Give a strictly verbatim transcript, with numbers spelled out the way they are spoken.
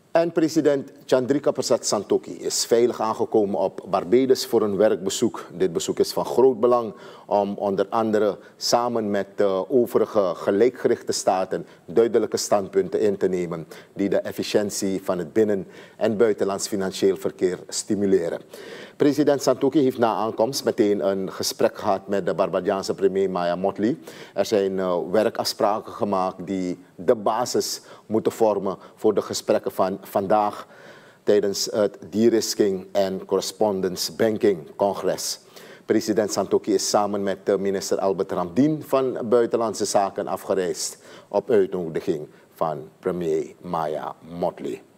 En president Chandrika Persat Santokhi is veilig aangekomen op Barbados voor een werkbezoek. Dit bezoek is van groot belang om onder andere samen met de overige gelijkgerichte staten duidelijke standpunten in te nemen die de efficiëntie van het binnen- en buitenlands financieel verkeer stimuleren. President Santokhi heeft na aankomst meteen een gesprek gehad met de Barbadiaanse premier Maya Mottley. Er zijn uh, werkafspraken gemaakt die de basis moeten vormen voor de gesprekken van vandaag tijdens het De-risking and Correspondence Banking Congres. President Santokhi is samen met minister Albert Ramdien van Buitenlandse Zaken afgereisd op uitnodiging van premier Maya Mottley.